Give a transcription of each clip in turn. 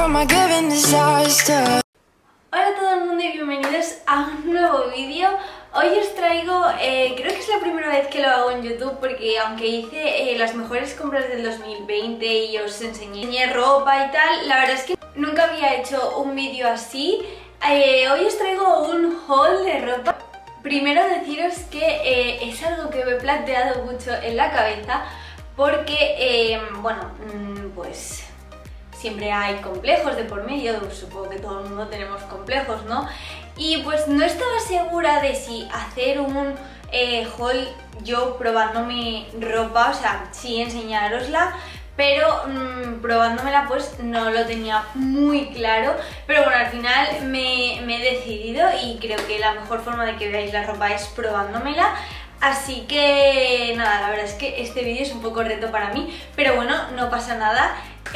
from a given disaster. Hola a todo el mundo y bienvenidos a un nuevo vídeo. Hoy os traigo, creo que es la primera vez que lo hago en YouTube porque aunque hice las mejores compras del 2020 y os enseñé ropa y tal, la verdad es que nunca había hecho un vídeo así. Hoy os traigo un haul de ropa. Primero deciros que es algo que me he planteado mucho en la cabeza porque, pues siempre hay complejos de por medio, supongo que todo el mundo tenemos complejos, ¿no? Y pues no estaba segura de si hacer un haul yo probándome ropa, o sea, sí enseñárosla, pero probándomela pues no lo tenía muy claro. Pero bueno, al final me he decidido y creo que la mejor forma de que veáis la ropa es probándomela. Así que nada, la verdad es que este vídeo es un poco reto para mí, pero bueno, no pasa nada.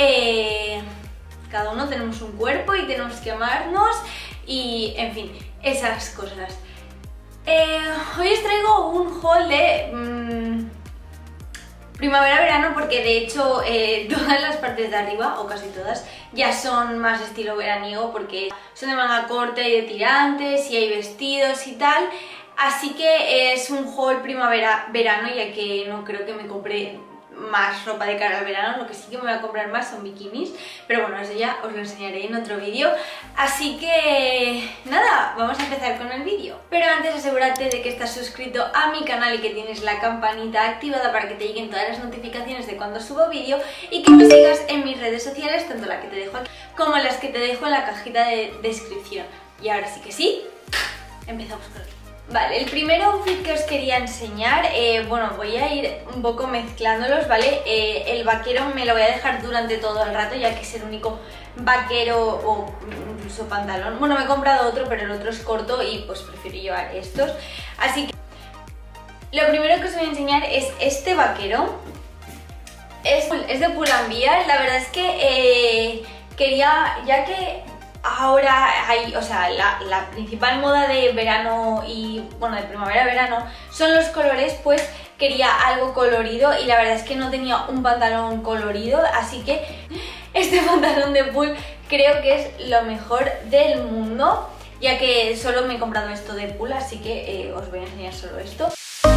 Cada uno tenemos un cuerpo y tenemos que amarnos y en fin, esas cosas. Hoy os traigo un haul de primavera-verano porque de hecho todas las partes de arriba, o casi todas, ya son más estilo veraniego porque son de manga corta y de tirantes y hay vestidos y tal. Así que es un haul primavera-verano, ya que no creo que me compre más ropa de cara al verano. Lo que sí que me voy a comprar más son bikinis, pero bueno, eso ya os lo enseñaré en otro vídeo. Así que nada, vamos a empezar con el vídeo. Pero antes asegúrate de que estás suscrito a mi canal y que tienes la campanita activada para que te lleguen todas las notificaciones de cuando subo vídeo, y que me sigas en mis redes sociales, tanto la que te dejo aquí como las que te dejo en la cajita de descripción. Y ahora sí que sí, empezamos con el vídeo. Vale, el primer outfit que os quería enseñar, bueno, voy a ir un poco mezclándolos, ¿vale? El vaquero me lo voy a dejar durante todo el rato, ya que es el único vaquero o incluso pantalón. Bueno, me he comprado otro, pero el otro es corto y pues prefiero llevar estos. Así que lo primero que os voy a enseñar es este vaquero. Es de Pull & Bear. La verdad es que quería, ya que ahora hay, o sea, la principal moda de verano y, bueno, de primavera-verano son los colores, pues quería algo colorido y la verdad es que no tenía un pantalón colorido, así que este pantalón de Pull creo que es lo mejor del mundo, ya que solo me he comprado esto de Pull, así que os voy a enseñar solo esto.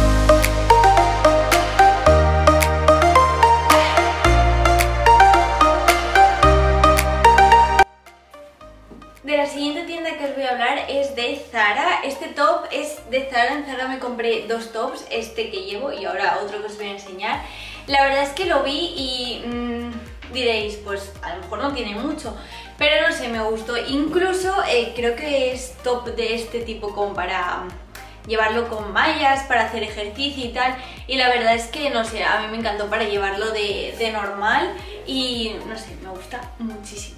De la siguiente tienda que os voy a hablar es de Zara. Este top es de Zara. En Zara me compré dos tops, este que llevo y ahora otro que os voy a enseñar. La verdad es que lo vi y diréis, pues a lo mejor no tiene mucho, pero no sé, me gustó. Incluso creo que es top de este tipo como para llevarlo con mallas, para hacer ejercicio y tal. Y la verdad es que, no sé, a mí me encantó para llevarlo de normal y no sé, me gusta muchísimo.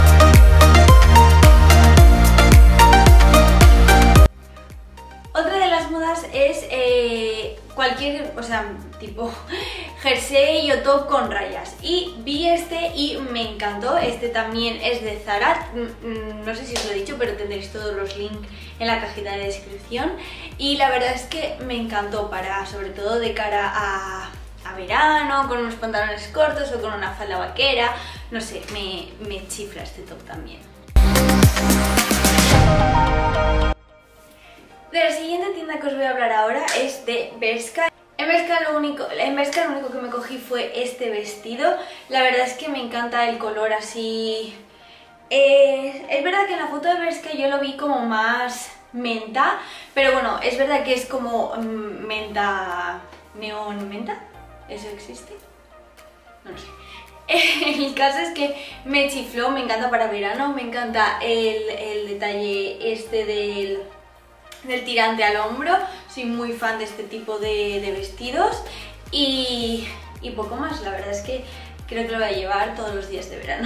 Otra de las modas es cualquier, o sea, tipo jersey o top con rayas. Y vi este y me encantó. Este también es de Zara. No sé si os lo he dicho, pero tendréis todos los links en la cajita de descripción. Y la verdad es que me encantó para, sobre todo de cara a verano, con unos pantalones cortos o con una falda vaquera. No sé, me chifla este top también. De la siguiente tienda que os voy a hablar ahora es de Bershka. En Bershka lo único que me cogí fue este vestido. La verdad es que me encanta el color así. Es verdad que en la foto de Bershka yo lo vi como más menta, pero bueno, es verdad que es como menta, neón menta. ¿Eso existe? No lo sé. El caso es que me chifló, me encanta para verano, me encanta el detalle este del tirante al hombro. Soy muy fan de este tipo de vestidos y poco más. La verdad es que creo que lo voy a llevar todos los días de verano.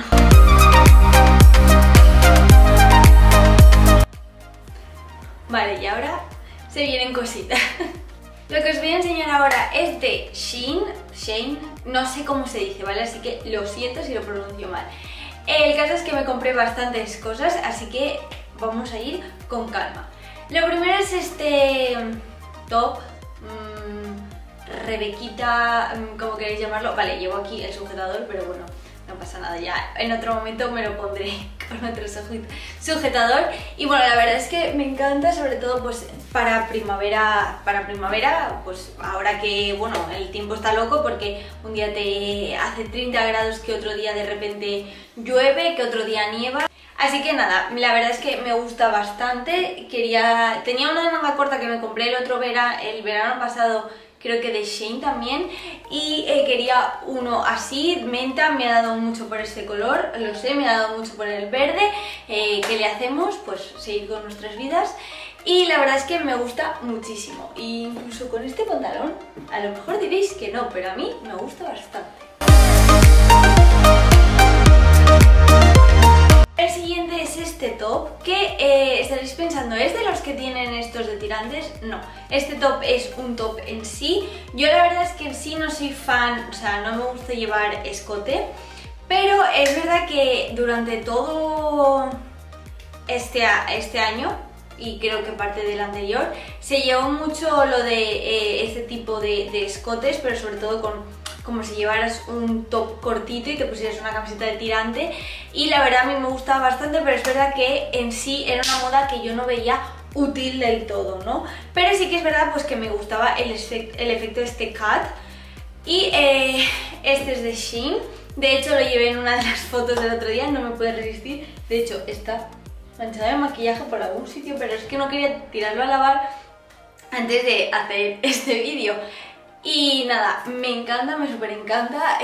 Vale, y ahora se vienen cositas. Lo que os voy a enseñar ahora es de Shein, no sé cómo se dice, ¿vale? Así que lo siento si lo pronuncio mal. El caso es que me compré bastantes cosas, así que vamos a ir con calma. Lo primero es este top, rebequita, como queréis llamarlo. Vale, llevo aquí el sujetador, pero bueno, no pasa nada, ya en otro momento me lo pondré con otro sujetador. Y bueno, la verdad es que me encanta, sobre todo pues para primavera, pues ahora que, bueno, el tiempo está loco porque un día te hace 30 grados, que otro día de repente llueve, que otro día nieva. Así que nada, la verdad es que me gusta bastante. Tenía una de manga corta que me compré el verano pasado, creo que de Shein también, y quería uno así, menta. Me ha dado mucho por este color, lo sé, me ha dado mucho por el verde. ¿Qué le hacemos? Pues seguir con nuestras vidas. Y la verdad es que me gusta muchísimo, e incluso con este pantalón, a lo mejor diréis que no, pero a mí me gusta bastante. El siguiente es este top, que estaréis pensando, ¿es de los que tienen estos de tirantes? No, este top es un top en sí. Yo la verdad es que en sí no soy fan, o sea, no me gusta llevar escote, pero es verdad que durante todo este año, y creo que parte del anterior, se llevó mucho lo de este tipo de escotes, pero sobre todo como si llevaras un top cortito y te pusieras una camiseta de tirante, y la verdad a mí me gustaba bastante, pero es verdad que en sí era una moda que yo no veía útil del todo, ¿no? Pero sí que es verdad pues que me gustaba el efecto de este cut, y este es de Shein. De hecho lo llevé en una de las fotos del otro día, no me pude resistir. De hecho está manchado de maquillaje por algún sitio, pero es que no quería tirarlo a lavar antes de hacer este vídeo. Y nada, me encanta, me súper encanta.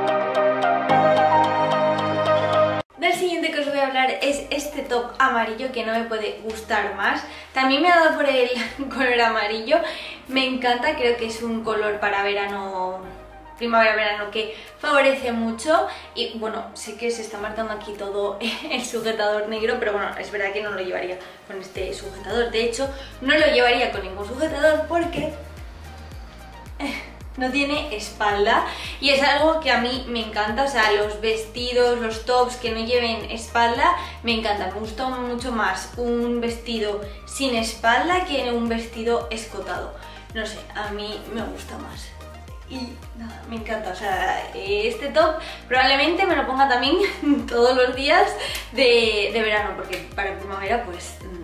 Del siguiente que os voy a hablar es este top amarillo, que no me puede gustar más. También me ha dado por el color amarillo. Me encanta, creo que es un color para verano, primavera-verano, que favorece mucho. Y bueno, sé que se está marcando aquí todo el sujetador negro, pero bueno, es verdad que no lo llevaría con este sujetador. De hecho, no lo llevaría con ningún sujetador porque no tiene espalda, y es algo que a mí me encanta. O sea, los vestidos, los tops que no lleven espalda me encanta. Me gusta mucho más un vestido sin espalda que un vestido escotado. No sé, a mí me gusta más. Y nada, me encanta. O sea, este top probablemente me lo ponga también todos los días de verano, porque para primavera pues no.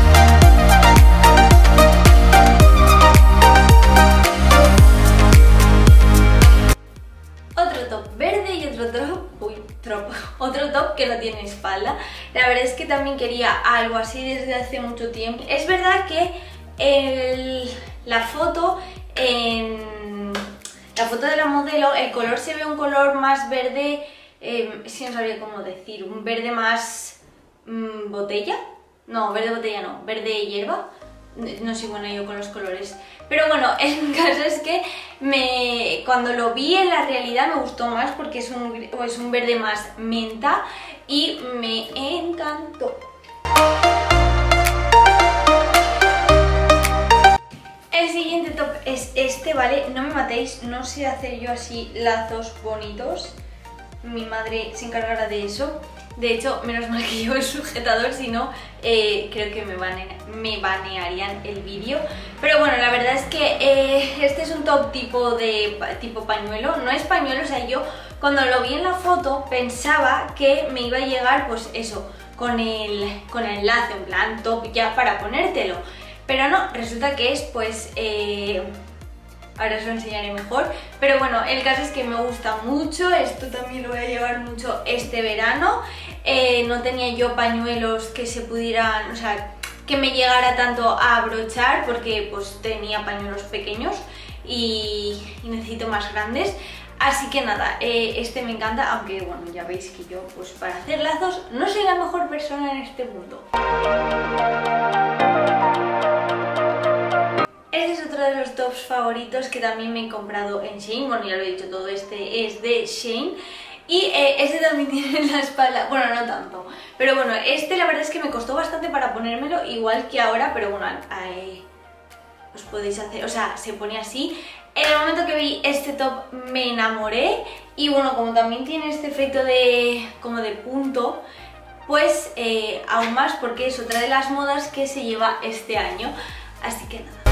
Otro top verde y otro top que no tiene espalda. La verdad es que también quería algo así desde hace mucho tiempo. Es verdad que la foto de la modelo, el color se ve un color más verde, si no sabría cómo decir, un verde más botella. No, verde botella no, verde hierba. No soy buena yo con los colores, pero bueno, el caso es que cuando lo vi en la realidad me gustó más, porque es un verde más menta y me encantó. El siguiente top es este, ¿vale? No me matéis, no sé hacer yo así lazos bonitos. Mi madre se encargará de eso. De hecho, menos mal que llevo el sujetador, si no, creo que me banearían el vídeo. Pero bueno, la verdad es que este es un top tipo pañuelo. No es pañuelo, o sea, yo cuando lo vi en la foto pensaba que me iba a llegar, pues eso, con el lazo, en plan top ya para ponértelo. Pero no, resulta que es pues... ahora os lo enseñaré mejor, pero bueno, el caso es que me gusta mucho. Esto también lo voy a llevar mucho este verano. No tenía yo pañuelos que se pudieran, o sea, que me llegara tanto a abrochar, porque pues tenía pañuelos pequeños y necesito más grandes. Así que nada, este me encanta, aunque bueno, ya veis que yo pues para hacer lazos no soy la mejor persona en este mundo. Este es otro de los tops favoritos que también me he comprado en Shein. Bueno, ya lo he dicho, todo este es de Shein. Y este también tiene la espalda, bueno, no tanto, pero bueno, este la verdad es que me costó bastante para ponérmelo, igual que ahora, pero bueno, os podéis hacer, o sea, se pone así. En el momento que vi este top me enamoré, y bueno, como también tiene este efecto como de punto, pues aún más, porque es otra de las modas que se lleva este año. Así que nada.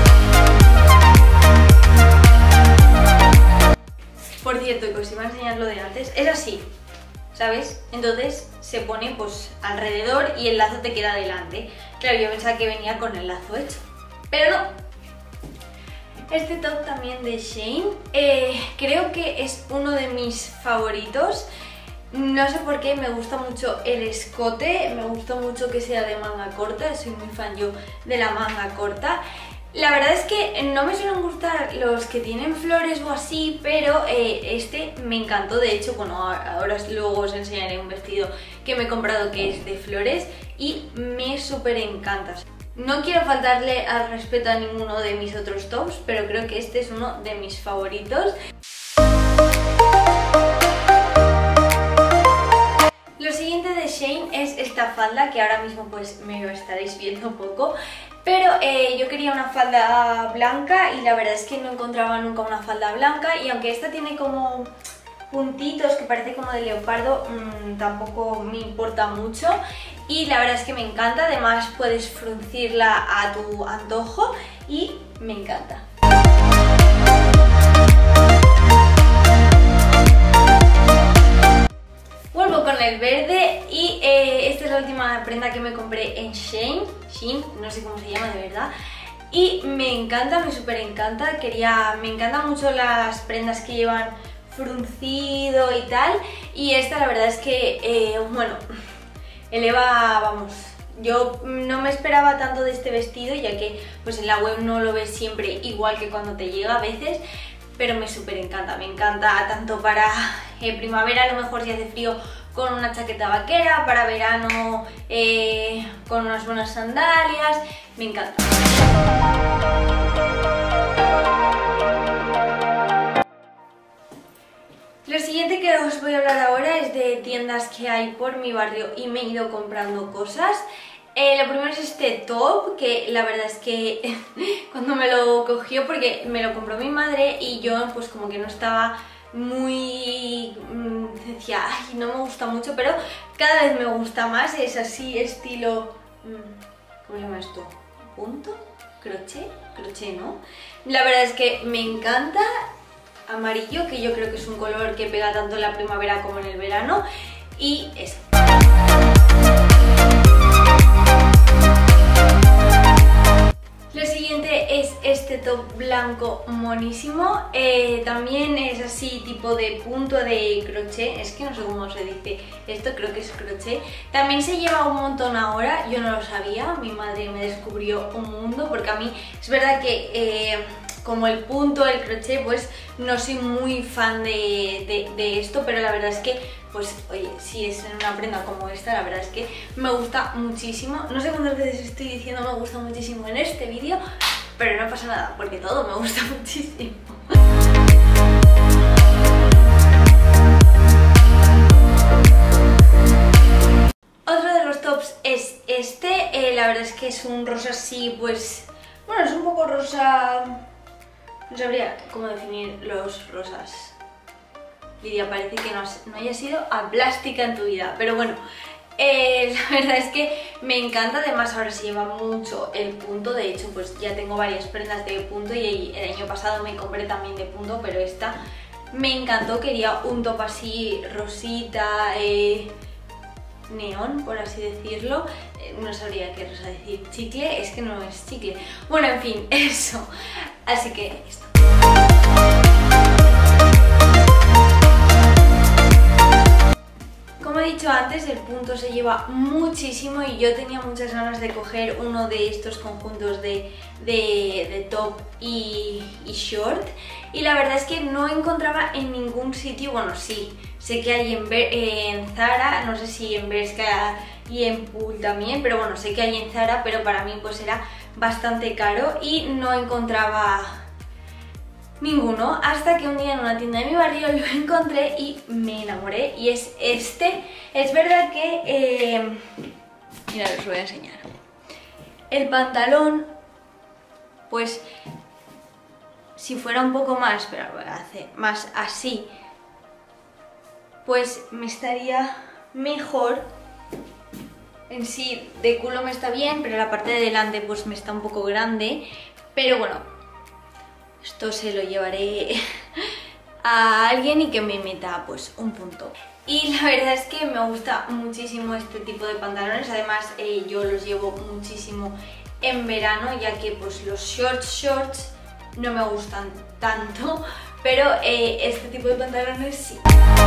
Por cierto, que os iba a enseñar lo de antes, es así. ¿sabes? Entonces se pone pues alrededor y el lazo te queda delante. Claro, yo pensaba que venía con el lazo hecho, pero no. Este top también de Shein, creo que es uno de mis favoritos. No sé por qué, me gusta mucho el escote, me gusta mucho que sea de manga corta, soy muy fan yo de la manga corta. La verdad es que no me suelen gustar los que tienen flores o así, pero este me encantó. De hecho, bueno, ahora luego os enseñaré un vestido que me he comprado que es de flores y me súper encanta. No quiero faltarle al respeto a ninguno de mis otros tops, pero creo que este es uno de mis favoritos. Lo siguiente de Shein es esta falda, que ahora mismo pues me lo estaréis viendo poco, pero yo quería una falda blanca y la verdad es que no encontraba nunca una falda blanca, y aunque esta tiene como puntitos que parece como de leopardo, tampoco me importa mucho y la verdad es que me encanta. Además puedes fruncirla a tu antojo y me encanta. Vuelvo con el verde y esta es la última prenda que me compré en Shein, no sé cómo se llama de verdad, y me encanta, me súper encanta. Me encantan mucho las prendas que llevan fruncido y tal, y esta la verdad es que, bueno, eleva, vamos, yo no me esperaba tanto de este vestido, ya que pues en la web no lo ves siempre igual que cuando te llega a veces, pero me súper encanta, me encanta tanto para primavera, a lo mejor si hace frío con una chaqueta vaquera, para verano con unas buenas sandalias, me encanta. Lo siguiente que os voy a hablar ahora es de tiendas que hay por mi barrio y me he ido comprando cosas. Lo primero es este top, que la verdad es que cuando me lo cogió, porque me lo compró mi madre y yo pues como que no estaba muy... decía, ay, no me gusta mucho, pero cada vez me gusta más. Es así, estilo... ¿cómo se llama esto? ¿Punto? ¿Crochet? Crochet, ¿no? La verdad es que me encanta. Amarillo, que yo creo que es un color que pega tanto en la primavera como en el verano, y eso. Lo siguiente es este top blanco monísimo, también es así tipo de punto de crochet, es que no sé cómo se dice esto, creo que es crochet. También se lleva un montón ahora, yo no lo sabía, mi madre me descubrió un mundo, porque a mí es verdad que como el punto, el crochet, pues no soy muy fan de esto, pero la verdad es que, pues oye, si es en una prenda como esta, la verdad es que me gusta muchísimo. No sé cuántas veces estoy diciendo me gusta muchísimo en este vídeo, pero no pasa nada, porque todo me gusta muchísimo. Otro de los tops es este, la verdad es que es un rosa así, pues, bueno, es un poco rosa... No sabría cómo definir los rosas. Lidia, parece que no hayas sido a plástica en tu vida, pero bueno, la verdad es que me encanta. Además ahora se lleva mucho el punto, de hecho pues ya tengo varias prendas de punto y el año pasado me compré también de punto, pero esta me encantó. Quería un top así rosita, neón, por así decirlo. No sabría qué rosa decir, chicle, es que no es chicle. Bueno, en fin, eso. Así que esto. Como he dicho antes, el punto se lleva muchísimo y yo tenía muchas ganas de coger uno de estos conjuntos de top y short, y la verdad es que no encontraba en ningún sitio. Bueno, sí, sé que hay en Zara, no sé si en Bershka y en Pool también, pero bueno, sé que hay en Zara, pero para mí pues era bastante caro y no encontraba ninguno, hasta que un día en una tienda de mi barrio lo encontré y me enamoré, y es este. Es verdad que, mira, os voy a enseñar. El pantalón, pues, si fuera un poco más, pero lo voy a hacer más así, pues me estaría mejor. En sí, de culo me está bien, pero la parte de delante pues me está un poco grande, pero bueno, esto se lo llevaré a alguien y que me meta pues un punto. y la verdad es que me gusta muchísimo este tipo de pantalones. Además yo los llevo muchísimo en verano, ya que pues los shorts no me gustan tanto, pero este tipo de pantalones sí.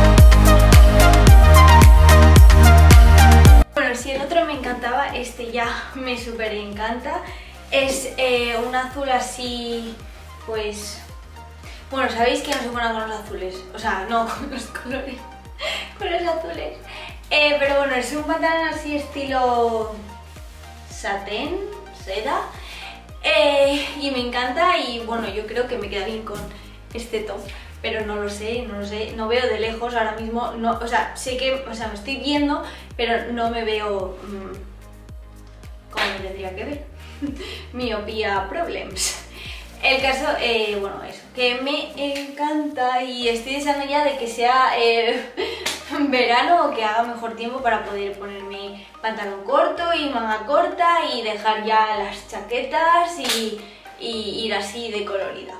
Bueno, si el otro me encantaba, este ya me súper encanta. Es un azul así, pues... Bueno, sabéis que no se pone con los azules, o sea, no con los colores, con los azules. Pero bueno, es un pantalón así estilo satén, seda. Y me encanta y bueno, yo creo que me queda bien con este top. Pero no lo sé, no veo de lejos ahora mismo, no, o sea, sé que, o sea, me estoy viendo, pero no me veo como me tendría que ver. Miopía problems. El caso, bueno, eso, que me encanta y estoy deseando ya de que sea verano o que haga mejor tiempo para poder ponerme pantalón corto y manga corta y dejar ya las chaquetas y ir así de colorida.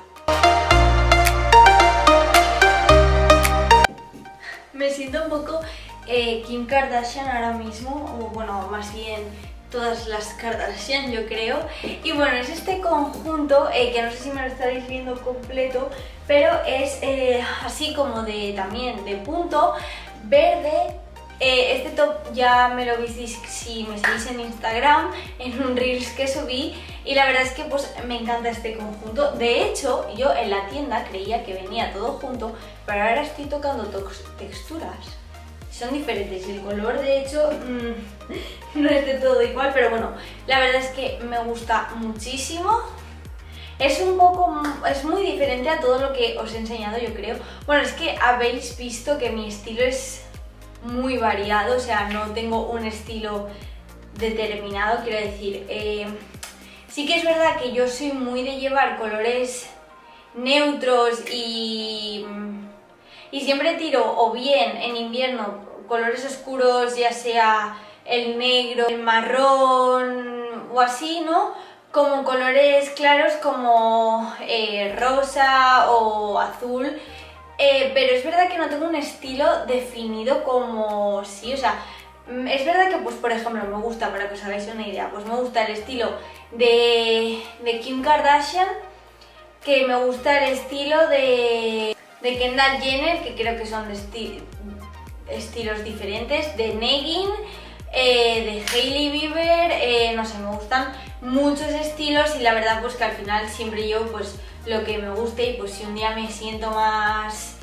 Me siento un poco Kim Kardashian ahora mismo, o bueno, más bien todas las Kardashian yo creo. Y bueno, es este conjunto, que no sé si me lo estaréis viendo completo, pero es así como de también de punto verde. Este top ya me lo visteis si me seguís en Instagram, en un Reels que subí, y la verdad es que pues me encanta este conjunto. De hecho, yo en la tienda creía que venía todo junto, pero ahora estoy tocando texturas. Son diferentes y el color de hecho no es de todo igual, pero bueno, la verdad es que me gusta muchísimo. Es muy diferente a todo lo que os he enseñado, yo creo. Bueno, es que habéis visto que mi estilo es muy variado, o sea, no tengo un estilo determinado, quiero decir. Sí que es verdad que yo soy muy de llevar colores neutros y siempre tiro o bien en invierno colores oscuros, ya sea el negro, el marrón o así, ¿no? Como colores claros como rosa o azul. Pero es verdad que no tengo un estilo definido como sí, o sea, es verdad que pues por ejemplo me gusta, para que os hagáis una idea, pues me gusta el estilo de Kim Kardashian, que me gusta el estilo de Kendall Jenner, que creo que son de estilos diferentes, de Negin, de Hailey Bieber, no sé, me gustan muchos estilos y la verdad pues que al final siempre yo pues lo que me guste y pues si un día me siento más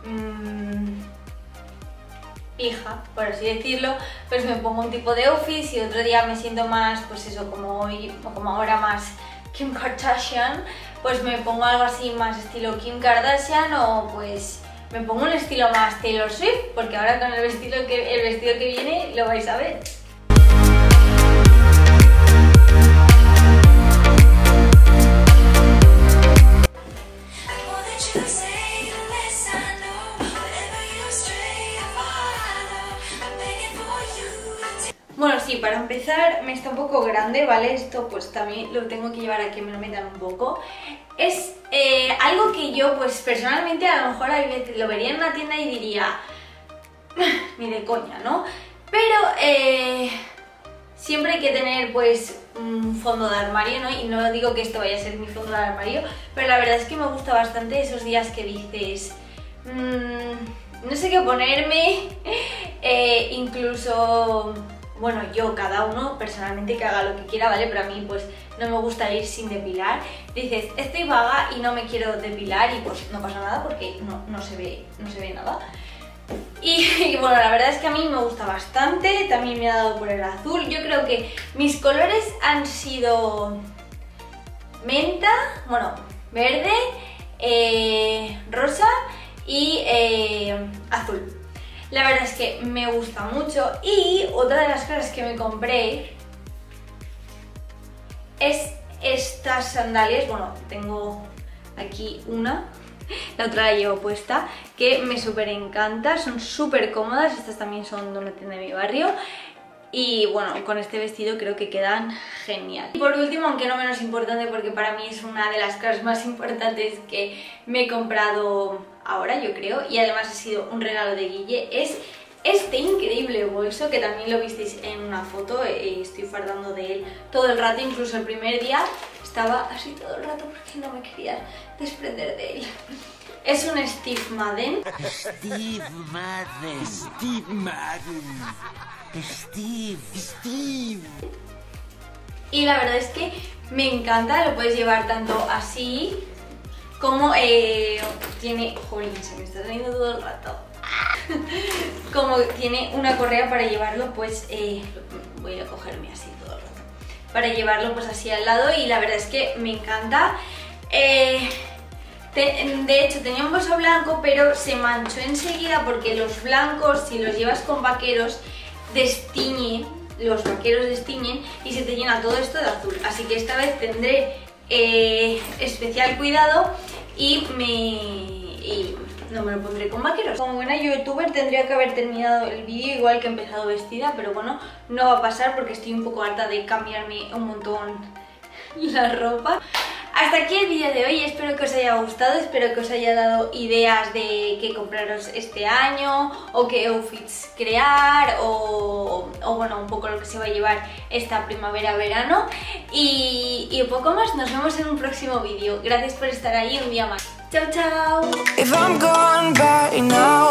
pija, por así decirlo, pues me pongo un tipo de outfit y otro día me siento más, pues eso, como hoy o como ahora más Kim Kardashian, pues me pongo algo así más estilo Kim Kardashian o pues me pongo un estilo más Taylor Swift, porque ahora con el vestido que viene lo vais a ver. Bueno, sí, para empezar me está un poco grande, ¿vale? Esto pues también lo tengo que llevar a que me lo metan un poco. Es algo que yo pues personalmente a lo mejor lo vería en una tienda y diría ni de coña, ¿no? Pero siempre hay que tener pues un fondo de armario, ¿no? Y no digo que esto vaya a ser mi fondo de armario, pero la verdad es que me gusta bastante esos días que dices no sé qué ponerme, incluso... Bueno, yo, cada uno personalmente que haga lo que quiera, ¿vale? Pero a mí pues no me gusta ir sin depilar. Dices, estoy vaga y no me quiero depilar y pues no pasa nada porque no se ve nada. Y bueno, la verdad es que a mí me gusta bastante, también me ha dado por el azul. Yo creo que mis colores han sido menta, bueno, verde, rosa y azul. La verdad es que me gusta mucho y otra de las cosas que me compré es estas sandalias. Bueno, tengo aquí una, la otra la llevo puesta, que me súper encanta, son súper cómodas, estas también son de una tienda de mi barrio. Y bueno, con este vestido creo que quedan genial. Y por último, aunque no menos importante, porque para mí es una de las cosas más importantes que me he comprado ahora, yo creo, y además ha sido un regalo de Guille, es este increíble bolso, que también lo visteis en una foto, estoy fardando de él todo el rato, incluso el primer día estaba así todo el rato porque no me quería desprender de él. Es un Steve Madden. Steve Madden. Steve Madden. Steve. Y la verdad es que me encanta, lo puedes llevar tanto así como tiene... Jolín, se me está saliendo todo el rato. Como tiene una correa para llevarlo, pues voy a cogerme así todo el rato. Para llevarlo pues así al lado y la verdad es que me encanta. De hecho tenía un bolso blanco pero se manchó enseguida porque los blancos, si los llevas con vaqueros, destiñen, los vaqueros destiñen y se te llena todo esto de azul. Así que esta vez tendré especial cuidado y no me lo pondré con vaqueros. Como buena youtuber tendría que haber terminado el vídeo igual que he empezado vestida, pero bueno, no va a pasar porque estoy un poco harta de cambiarme un montón la ropa. Hasta aquí el vídeo de hoy, espero que os haya gustado, espero que os haya dado ideas de qué compraros este año o qué outfits crear o bueno, un poco lo que se va a llevar esta primavera-verano y un poco más. Nos vemos en un próximo vídeo. Gracias por estar ahí un día más. Chao, chao.